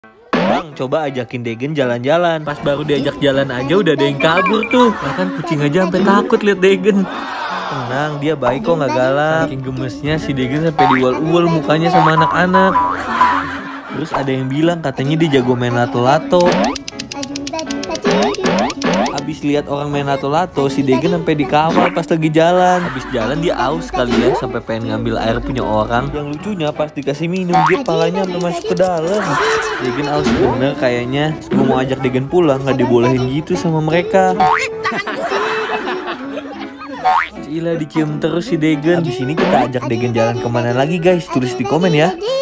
Bang, coba ajakin Degen jalan-jalan. Pas baru diajak jalan aja udah ada yang kabur tuh. Bahkan kucing aja sampai takut liat Degen. Tenang, dia baik kok, nggak galak. Saking gemesnya si Degen sampai diual-ual mukanya sama anak-anak. Terus ada yang bilang katanya dia jago main lato-lato. Abis lihat orang main lato-lato, si Degen sampai dikawal pas lagi jalan. Abis jalan dia aus kali ya, sampai pengen ngambil air punya orang. Yang lucunya pas dikasih minum dia palanya sampai masuk ke dalam. Degen aus bener kayaknya. Gue mau ajak Degen pulang, nggak dibolehin gitu sama mereka. Gila, dicium terus si Degen. Di sini kita ajak Degen jalan kemana lagi guys? Tulis di komen ya.